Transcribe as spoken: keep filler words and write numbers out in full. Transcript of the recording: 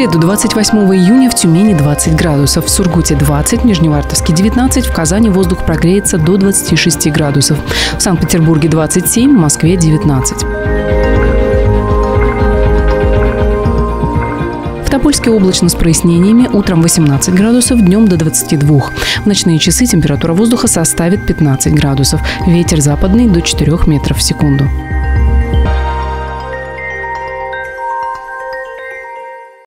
среду, двадцать восьмого июня, в Тюмени двадцать градусов, в Сургуте двадцать, в Нижневартовске девятнадцать, в Казани воздух прогреется до двадцати шести градусов, в Санкт-Петербурге двадцать семь, в Москве девятнадцать. В Тобольске облачно с прояснениями, утром восемнадцать градусов, днем до двадцати двух. В ночные часы температура воздуха составит пятнадцать градусов. Ветер западный до четырёх метров в секунду.